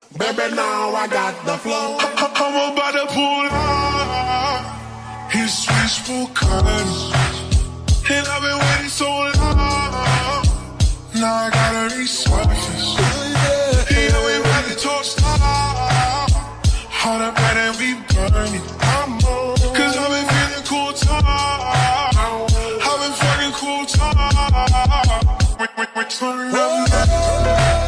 Baby, now I got the flow. I'm about to pull out his sweet spoken, and I've been waiting so long. Now I gotta resurface. Yeah, we ready to start. Hard up and we burning. Cause I've been feeling cool time. I've been fucking cool time. We're turning up now.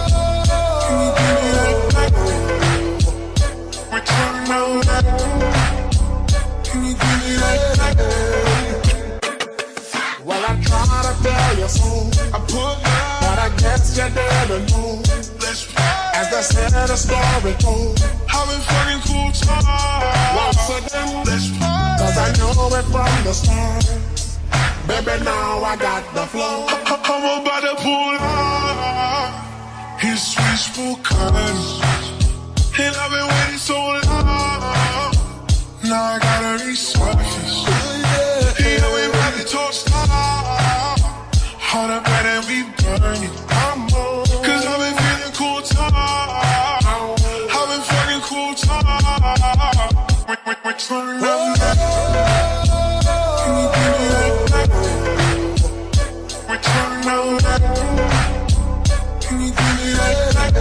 Well, I try to tell you so, but I guess you didn't know. As the center story told, I've been fucking cool time. Once again, cause I know it from the start. Baby, now I got the flow. I'm about to pull out his sweet spoken, and I've been waiting so long. Now I gotta resurface. Yeah, we ready to start. Hard up and we burning. Cause I've been feeling cool time. I've been fucking cool time. We're turning up now. Can you give me that back? We're turning up now. Can you give me that back?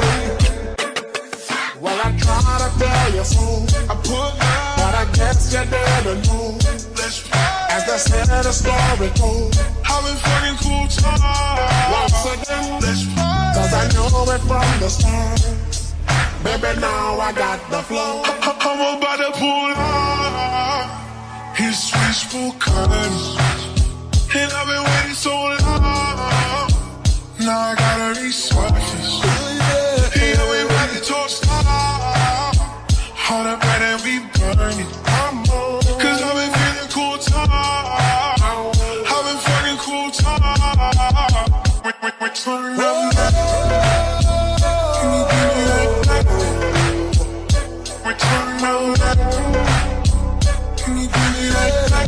Well, I try to tell you so, but I guess you didn't know. As the center story told, I've been fucking cool time. Once again, cause I know it from the start. Baby, now I got the flow. I'm about to pull out his sweet spoken, and I've been waiting so long. Now I gotta resurface. Yeah, we ready to start. Hard up and we burning. Cause I've been feeling cool time. I've been fucking cool time. We're turning up now. Can you give me that back? We're turning up now. Can you give me that back?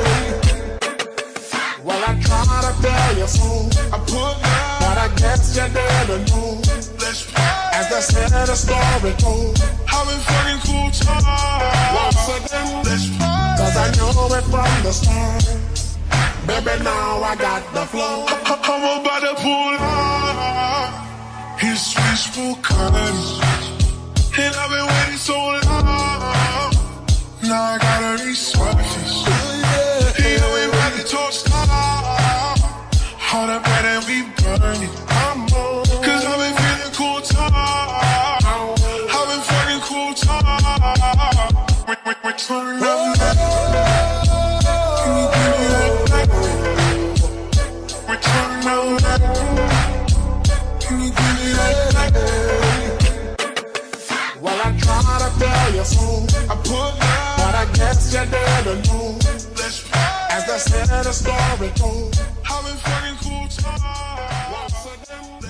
Well, I try to tell you so, but I guess you didn't know. As the center story told, I've been fucking cool time. Once again, cause I know it from the start. Baby, now I got the flow. I'm about to pull out his sweet spoken, and I've been waiting so long. Now I gotta resurface. Yeah, we ready to start. Hard up and we burning. Cause I've been feeling cool time. I've been fucking cool time. We're turning up now. Can you give me that back? We're turning up now. Can you give me that back? Well, I try to tell you so, but I guess you didn't know. As the center story told, I've been fucking cool time. Once again.